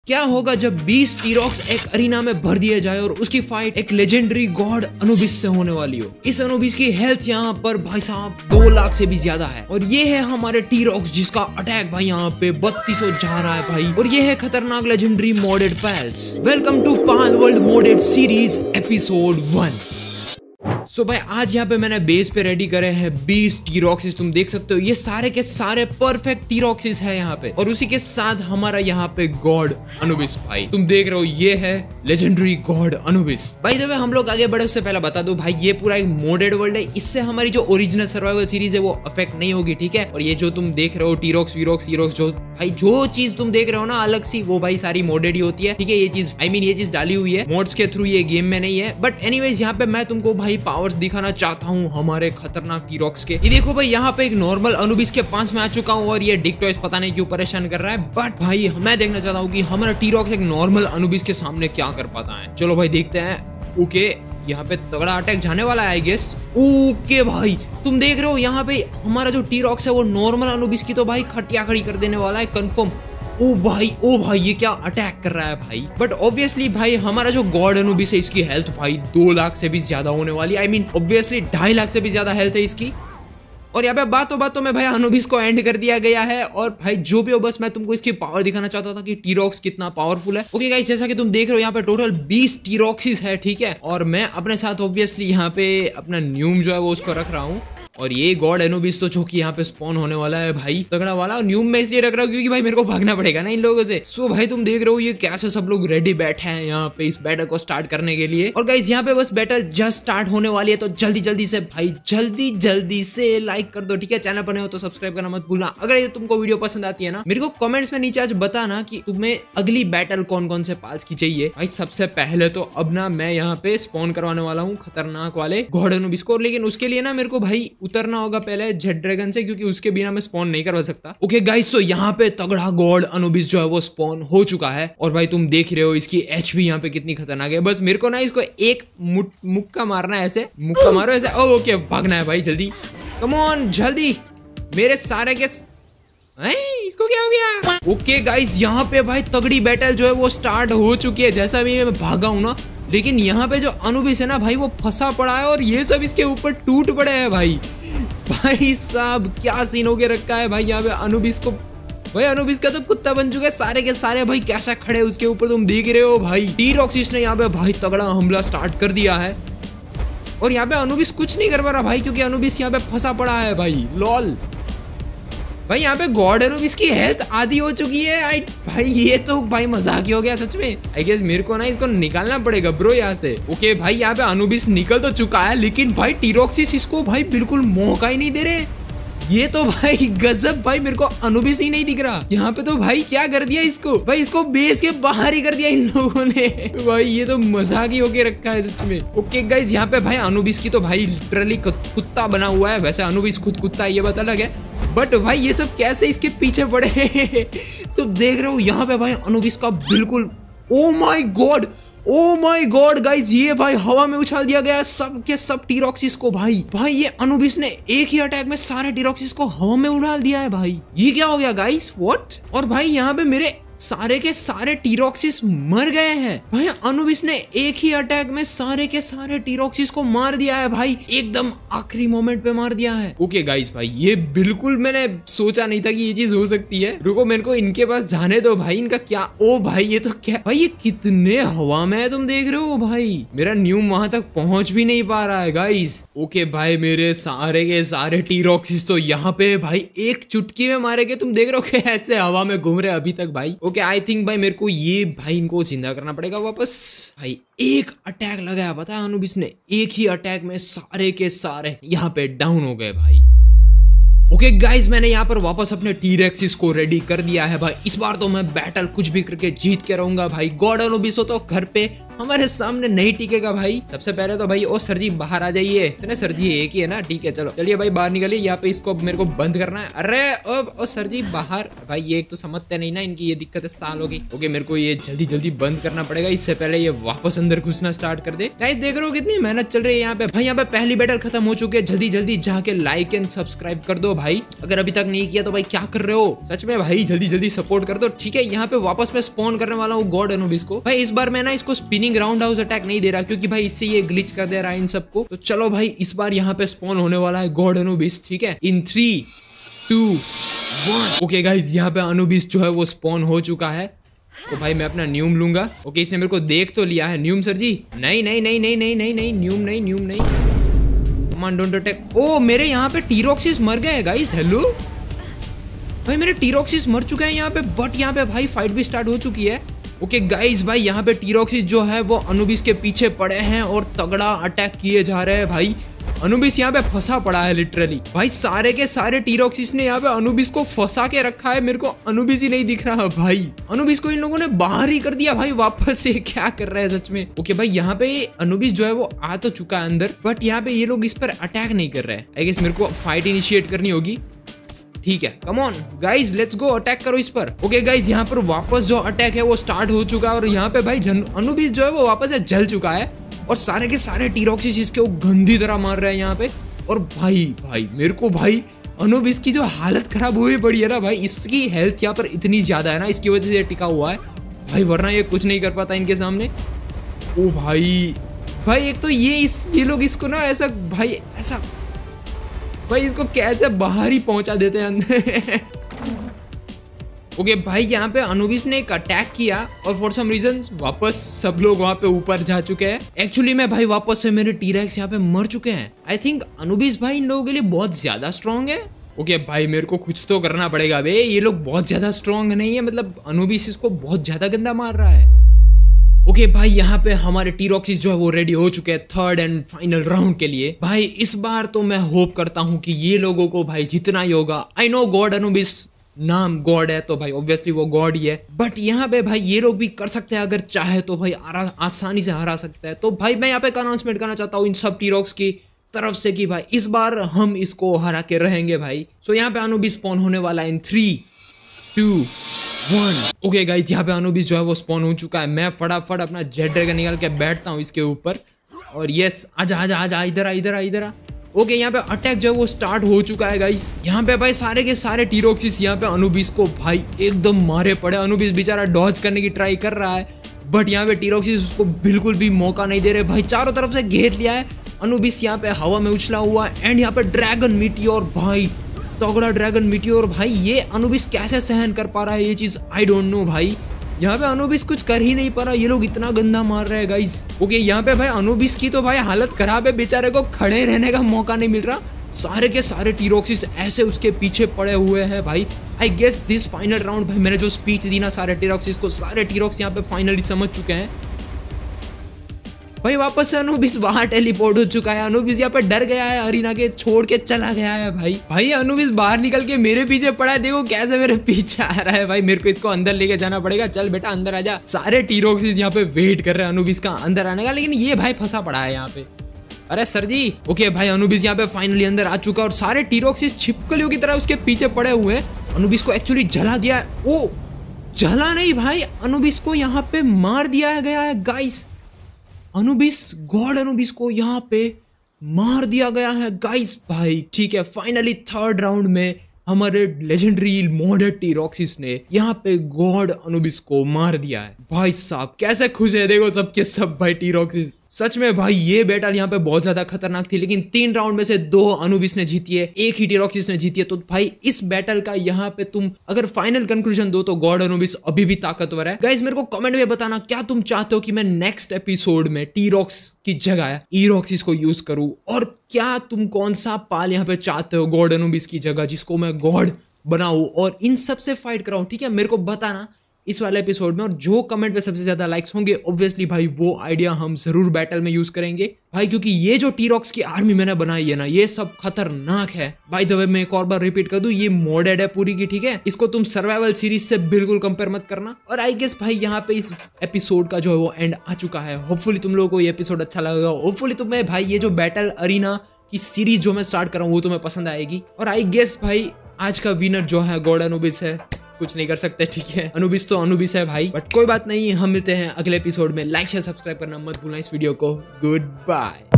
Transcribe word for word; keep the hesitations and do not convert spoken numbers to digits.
क्या होगा जब बीस टीरॉक्स एक अरीना में भर दिया जाए और उसकी फाइट एक लेजेंडरी गॉड अनुबिस से होने वाली हो। इस अनुबिस की हेल्थ यहाँ पर भाई साहब दो लाख से भी ज्यादा है और ये है हमारे टीरॉक्स जिसका अटैक भाई यहाँ पे बत्तीस सौ जा रहा है भाई। और ये है खतरनाक legendary modded pals. Welcome to Palworld modded series episode one. So so भाई आज यहाँ पे मैंने बेस पे रेडी करे हैं बीस टीरॉक्सिस। तुम देख सकते हो ये सारे के सारे परफेक्ट टीरॉक्सिस है यहाँ पे और उसी के साथ हमारा यहाँ पे गॉड अनुबिस भाई तुम देख रहे हो ये है लेजेंडरी गॉड अनुबिस। भाई द वे हम लोग आगे बढ़े उससे पहले बता दो भाई ये पूरा एक मोडेड वर्ल्ड है, इससे हमारी जो ओरिजिनल सर्वाइवल सीरीज है वो अफेक्ट नहीं होगी, ठीक है। और ये जो तुम देख रहे हो टीरॉक्स वीरॉक्स ईरॉक्स जो भाई जो चीज तुम देख रहे हो ना अलग सी वो भाई सारी मोडेड ही होती है, ठीक है। ये चीज आई मीन ये चीज डाली हुई है मोड्स के थ्रू, ये गेम में नहीं है। बट एनीवेज यहाँ पे मैं तुमको भाई पावर्स दिखाना चाहता हूँ हमारे खतरनाक टीरॉक्स के। ये देखो भाई यहाँ पे एक नॉर्मल अनुबिस के पास में आ चुका हूँ और ये डिक्टोइस पता नहीं क्यों परेशान कर रहा है। बट भाई मैं देखना चाहता हूँ कि हमारा टीरॉक्स एक नॉर्मल अनुबिस के सामने क्या कर पाता है। चलो भाई देखते हैं। ओके यहाँ पे तगड़ा अटैक जाने वाला है आई गेस। ओके भाई तुम देख रहे हो यहाँ पे हमारा जो टीरॉक्स है वो नॉर्मल अनुबिस की तो भाई खटिया खड़ी कर देने वाला है कंफर्म। ओ भाई ओ भाई ये क्या अटैक कर रहा है भाई। बट ऑब्वियसली भाई हमारा जो गॉड अनुबिस है इसकी हेल्थ भाई दो लाख से भी ज्यादा होने वाली है। आई मीन ऑब्वियसली ढाई लाख से भी ज्यादा हेल्थ है इसकी। और यहाँ पे बातों बातों में भाई अनुबिस को एंड कर दिया गया है। और भाई जो भी हो बस मैं तुमको इसकी पावर दिखाना चाहता था कि टीरॉक्स कितना पावरफुल है। ओके गाइस जैसा कि तुम देख रहे हो यहाँ पे टोटल बीस टीरॉक्सिस है, ठीक है। और मैं अपने साथ ऑब्वियसली यहाँ पे अपना न्यूम जो है वो उसको रख रहा हूँ। और ये गॉड एनुबिस तो जो कि यहाँ पे स्पॉन होने वाला है भाई तगड़ा वाला। और न्यूम में इसलिए रख रहा हूँ क्योंकि भाई मेरे को भागना पड़ेगा ना इन लोगों से। सो भाई तुम देख रहे हो ये कैसे सब लोग रेडी बैठे हैं यहाँ पे इस बैटल को स्टार्ट करने के लिए। और गाइस यहाँ पे बस बैटल जस्ट स्टार्ट होने वाली है तो जल्दी जल्दी से भाई जल्दी जल्दी से लाइक कर दो, ठीक है। चैनल पर नहीं हो तो सब्सक्राइब करना मत भूलना। अगर ये तुमको वीडियो पसंद आती है ना मेरे को कमेंट्स में नीचे आज बताना कि तुम्हें अगली बैटल कौन कौन से पाल्स की चाहिए। भाई सबसे पहले तो अब ना मैं यहाँ पे स्पॉन करवाने वाला हूँ खतरनाक वाले गॉड एनुबिस को। लेकिन उसके लिए ना मेरे को भाई उतरना होगा पहले जेट ड्रैगन से क्योंकि उसके बिना मैं स्पॉन नहीं करवा सकता। ओके गाइस सो यहाँ पे तगड़ा गॉड अनुबिस जो है वो स्पॉन हो चुका है। और भाई तुम देख रहे हो इसकी एच भी यहाँ पे कितनी खतरनाक है। बस मेरे को ना इसको एक मुक्का मारना है, ऐसे मुक्का मारो ऐसे। ओ ओके भागना है भाई जल्दी, कम ऑन जल्दी मेरे सारे के है? इसको क्या हो गया। ओके गाइस यहाँ पे भाई तगड़ी बैटल जो है वो स्टार्ट हो चुकी है। जैसा भी मैं भागा हूं ना लेकिन यहाँ पे जो अनुबिस है ना भाई वो फंसा पड़ा है और ये सब इसके ऊपर टूट पड़े हैं भाई। भाई साहब क्या सीन हो के रखा है भाई यहाँ पे अनुबिस को। भाई अनुबिस का तो कुत्ता बन चुका है सारे के सारे भाई कैसा खड़े उसके ऊपर तुम देख रहे हो भाई। टीरॉक्सिस ने यहाँ पे भाई तगड़ा हमला स्टार्ट कर दिया है और यहाँ पे अनुबिस कुछ नहीं कर पा रहा भाई क्योंकि अनुबिस यहाँ पे फंसा पड़ा है भाई। लॉल भाई यहाँ पे गॉड अनुबिस की हेल्थ आधी हो चुकी है। आई भाई ये तो भाई मजाक ही हो गया सच में। आई गेस मेरे को ना इसको निकालना पड़ेगा ब्रो यहाँ से। ओके भाई यहाँ पे अनुबिस निकल तो चुका है लेकिन भाई टीरॉक्सिस इसको भाई बिल्कुल मौका ही नहीं दे रहे। ये तो भाई गजब भाई मेरे को अनुबिस ही नहीं दिख रहा यहाँ पे। तो भाई क्या कर दिया इसको भाई, इसको बेस के बाहर ही कर दिया इन लोगों ने। भाई ये तो मजाक ही होके रखा है सच में। ओके गाइस यहाँ पे भाई अनुबिस की तो भाई लिटरली कुत्ता बना हुआ है। वैसे अनुबिस खुद कुत्ता है ये बात अलग है बट भाई ये सब कैसे इसके पीछे पड़े। तो देख रहे हो यहाँ पे भाई अनुबिस का बिल्कुल oh my god oh my god guys ये भाई हवा में उछाल दिया गया सब के सब टीरॉक्सिस को। भाई भाई ये अनुबिस ने एक ही अटैक में सारे टीरॉक्सिस को हवा में उछाल दिया है भाई। ये क्या हो गया गाइस व्हाट। और भाई यहाँ पे मेरे सारे के सारे टीरॉक्सिस मर गए हैं भाई। अनुबिस ने एक ही अटैक में सारे के सारे टीरॉक्सिस को मार दिया है भाई, एकदम आखिरी मोमेंट पे मार दिया है। ओके गाइस भाई ये बिल्कुल मैंने सोचा नहीं था कि ये चीज हो सकती है। रुको मेरे को इनके पास जाने दो भाई। इनका क्या ओ भाई ये तो क्या भाई ये कितने हवा में है तुम देख रहे हो भाई। मेरा न्यूम वहां तक पहुंच भी नहीं पा रहा है गाइस। ओके भाई मेरे सारे के सारे टीरॉक्सिस तो यहाँ पे भाई एक चुटकी में मारे गए। तुम देख रहे हो कैसे हवा में घूम रहे अभी तक भाई। ओके आई थिंक भाई मेरे को ये भाई इनको जिंदा करना पड़ेगा वापस। भाई एक अटैक लगाया पता है अनुबिस ने, एक ही अटैक में सारे के सारे यहाँ पे डाउन हो गए भाई। ओके गाइस मैंने यहाँ पर वापस अपने टीरॉक्सिस को रेडी कर दिया है भाई। इस बार तो मैं बैटल कुछ भी करके जीत के रहूंगा भाई। गॉड अनुबिस हो तो घर पे हमारे सामने नहीं टिकेगा भाई। सबसे पहले तो भाई ओ सर जी बाहर आ जाइए। इतने सर जी एक ही है ना, ठीक है चलो चलिए भाई बाहर निकलिए। यहाँ पे इसको मेरे को बंद करना है। अरे ओ, ओ सर जी बाहर। भाई ये एक तो समझते नहीं ना, इनकी ये दिक्कत है साल होगी। ओके मेरे को ये जल्दी जल्दी बंद करना पड़ेगा, इससे पहले ये वापस अंदर घुसना स्टार्ट कर दे। गाइस देख रहे हो कितनी मेहनत चल रही है यहाँ पे। भाई यहाँ पे पहली बैटल खत्म हो चुकी है। जल्दी जल्दी जाके लाइक एंड सब्सक्राइब कर दो भाई, अगर अभी तक नहीं किया तो भाई क्या कर रहे हो। सच में भाई जल्दी जल्दी सपोर्ट कर दो, ठीक है। यहाँ पे वापस मैं स्पॉन करने वाला हूँ गॉड अनुबिस को। भाई इस बार मैं ना इसको स्पिनिंग राउंड हाउस अटैक नहीं दे रहा, क्योंकि भाई इससे ये ग्लिच कर दे रहा है इन सबको। तो चलो भाई इस बार यहाँ पे स्पॉन होने वाला है गॉड अनुबिस, ठीक है। In three two one. Okay guys यहाँ पे अनुबिस जो है वो स्पॉन हो चुका है। तो भाई मैं अपना न्यूम लूंगा। ओके इसने मेरे को देख तो लिया है। न्यूम सर जी नहीं नहीं नहीं नहीं नहीं नहीं नहीं न्यूम नहीं न्यूम नहीं। कमान डोंट अटैक। ओ मेरे यहाँ पे टीरोक्सिस मर गए गाइस। हेलो भाई मेरे टीरोक्सिस मर चुके हैं यहाँ पे, बट यहाँ पे भाई फाइट भी स्टार्ट हो चुकी है। ओके गाइस भाई यहाँ पे टीरोक्सिस जो है वो अनुबिस के पीछे पड़े हैं और तगड़ा अटैक किए जा रहे हैं। भाई अनुबिस यहाँ पे फंसा पड़ा है लिटरली। भाई सारे के सारे टीरोक्सिस ने यहाँ पे अनुबिस को फंसा के रखा है। मेरे को अनुबिस ही नहीं दिख रहा भाई। अनुबिस को इन लोगों ने बाहर ही कर दिया भाई वापस से। क्या कर रहे हैं सच में। ओके भाई यहाँ पे अनुबिस जो है वो आ तो चुका है अंदर, बट यहाँ पे ये लोग इस पर अटैक नहीं कर रहे हैं। आई गेस मेरे को फाइट इनिशिएट करनी होगी, ठीक है। Come on guys let's go, attack करो इस पर। ओके गाइज यहाँ पर वापस जो अटैक है वो स्टार्ट हो चुका है और यहाँ पे भाई अनुबिस जो है वो वापस से जल चुका है और सारे के सारे टीरोक्सिस इसके वो गंदी तरह मार रहे हैं यहाँ पे। और भाई भाई मेरे को भाई अनुबिस की जो हालत खराब हुई पड़ी है ना भाई, इसकी हेल्थ यहाँ पर इतनी ज्यादा है ना, इसकी वजह से ये टिका हुआ है भाई, वरना ये कुछ नहीं कर पाता इनके सामने। ओ भाई भाई एक तो ये इस ये लोग इसको ना ऐसा भाई ऐसा भाई इसको कैसे बाहर ही पहुंचा देते हैं अंदर। ओके okay, भाई यहाँ पे अनुबिस ने एक अटैक किया और फॉर सम रीजन वापस सब लोग वहाँ पे ऊपर जा चुके हैं। एक्चुअली में भाई वापस से मेरे टीरेक्स यहाँ पे मर चुके हैं। आई थिंक अनुबिस भाई इन लोगों के लिए बहुत ज्यादा स्ट्रॉन्ग है। ओके okay, भाई मेरे को कुछ तो करना पड़ेगा बे, ये लोग बहुत ज्यादा स्ट्रॉन्ग नहीं है, मतलब अनुबिस इसको बहुत ज्यादा गंदा मार रहा है। ओके okay, भाई यहाँ पे हमारे टीरोक्सिस जो है वो रेडी हो चुके हैं थर्ड एंड फाइनल राउंड के लिए। भाई इस बार तो मैं होप करता हूँ कि ये लोगों को भाई जितना ही होगा। आई नो गॉड अनुबिस नाम गॉड है तो भाई ऑब्वियसली वो गॉड ही है, बट यहाँ पे भाई ये लोग भी कर सकते हैं अगर चाहे तो भाई आसानी से हरा सकता है। तो भाई मैं यहाँ पे अनाउंसमेंट करना चाहता हूँ इन सब टीरोक्स की तरफ से कि भाई इस बार हम इसको हरा के रहेंगे भाई। सो यहाँ पे अनुबिस स्पॉन होने वाला है in three two one. Okay guys यहाँ पे अनुबिस जो है वो स्पॉन हो चुका है। मैं फटाफट अपना जेट ड्रैगन निकाल के बैठता हूँ इसके ऊपर और यस आजा आजा आजा इधर आ इधर आ इधर आ। ओके यहाँ पे अटैक जो है वो स्टार्ट हो चुका है गाइस। यहाँ पे भाई सारे के सारे टीरोक्सिस यहाँ पे अनुबिस को भाई एकदम मारे पड़े। अनुबिस बेचारा डॉज करने की ट्राई कर रहा है, बट यहाँ पे टीरोक्सिस उसको बिल्कुल भी मौका नहीं दे रहे भाई। चारों तरफ से घेर लिया है अनुबिस, यहाँ पे हवा में उछला हुआ है एंड यहाँ पे ड्रैगन मीटियोर भाई तगड़ा ड्रैगन मीटियोर। भाई ये अनुबिस कैसे सहन कर पा रहा है ये चीज, आई डोंट नो भाई। यहाँ पे अनुबिस कुछ कर ही नहीं पा रहा, ये लोग इतना गंदा मार रहे हैं गाइस। ओके यहाँ पे भाई अनुबिस की तो भाई हालत खराब है, बेचारे को खड़े रहने का मौका नहीं मिल रहा। सारे के सारे टीरोक्सिस ऐसे उसके पीछे पड़े हुए हैं भाई। I guess this final round भाई मैंने जो स्पीच दी ना सारे टीरोक्सिस को, सारे टीरोक्स यहाँ पे फाइनली समझ चुके हैं भाई। वापस से अनुबिस बाहर टेलीपोर्ट हो चुका है। अनुबिस यहाँ पे डर गया है, अरीना के छोड़ के चला गया है भाई। भाई अनुबिस बाहर निकल के मेरे पीछे पड़ा है, देखो कैसे मेरे पीछे आ रहा है भाई। मेरे को इसको अंदर लेके जाना पड़ेगा। चल बेटा अंदर आजा। सारे टीरोक्सिस यहाँ पे वेट कर रहे हैं अनुबिस का अंदर आने का, लेकिन ये भाई फंसा पड़ा है यहाँ पे। अरे सर जी। ओके भाई अनुबिस यहाँ पे फाइनली अंदर आ चुका है और सारे टीरोक्सिस छिपकलियों की तरह उसके पीछे पड़े हुए हैं। अनुबिस को एक्चुअली जला दिया है। ओ जला नहीं भाई, अनुबिस को यहाँ पे मार दिया गया है गाइस। अनुबिस गॉड अनुबिस को यहाँ पे मार दिया गया है गाइस भाई। ठीक है फाइनली थर्ड राउंड में हमारे लेजेंडरी मॉडर्न टीरोक्सिस ने यहाँ पे गॉड अनुबिस को मार दिया है भाई साहब। कैसे खुश है देखो सबके सब भाई टीरोक्सिस। सच में भाई ये बैटल यहाँ पे बहुत ज्यादा खतरनाक थी, लेकिन तीन राउंड में से दो अनुबिस ने जीती है, एक ही टीरोक्सिस ने जीती है। तो भाई इस बैटल का यहाँ पे तुम अगर फाइनल कंक्लूजन दो तो गॉड अनुबिस अभी भी ताकतवर है। गाइस मेरे को कमेंट में बताना क्या तुम चाहते हो कि मैं नेक्स्ट एपिसोड में टीरोक्स की जगह ईरोक्सिस को यूज करूं, और क्या तुम कौन सा पाल यहाँ पे चाहते हो गॉड अनुबिस की जगह जिसको मैं गॉड बनाऊं और इन सब से फाइट कराऊं। ठीक है मेरे को बताना इस वाले एपिसोड में, और जो कमेंट पे सबसे ज्यादा लाइक्स होंगे ऑब्वियसली भाई वो आइडिया हम जरूर बैटल में यूज करेंगे भाई, क्योंकि ये जो टी-रॉक्स की आर्मी मैंने बनाई है ना, ये सब खतरनाक है। बाय द वे मैं एक और बार रिपीट कर दूं, ये मॉडेड है पूरी की, ठीक है, इसको तुम सर्वाइवल सीरीज से बिल्कुल कंपेयर मत करना। और आई गेस भाई यहाँ पे इस एपिसोड का जो है वो एंड आ चुका है। होपफुली तुम लोगों को ये एपिसोड अच्छा लगेगा, होपफुली तुम्हें भाई ये जो बैटल अरीना की सीरीज जो मैं स्टार्ट कर रहा हूँ वो तुम्हें पसंद आएगी। और आई गेस भाई आज का विनर जो है गॉड अनुबिस है, कुछ नहीं कर सकते, ठीक है, अनुबिस तो अनुबिस है भाई, बट कोई बात नहीं। हम मिलते हैं अगले एपिसोड में। लाइक शेयर सब्सक्राइब करना मत भूलना इस वीडियो को। Good bye.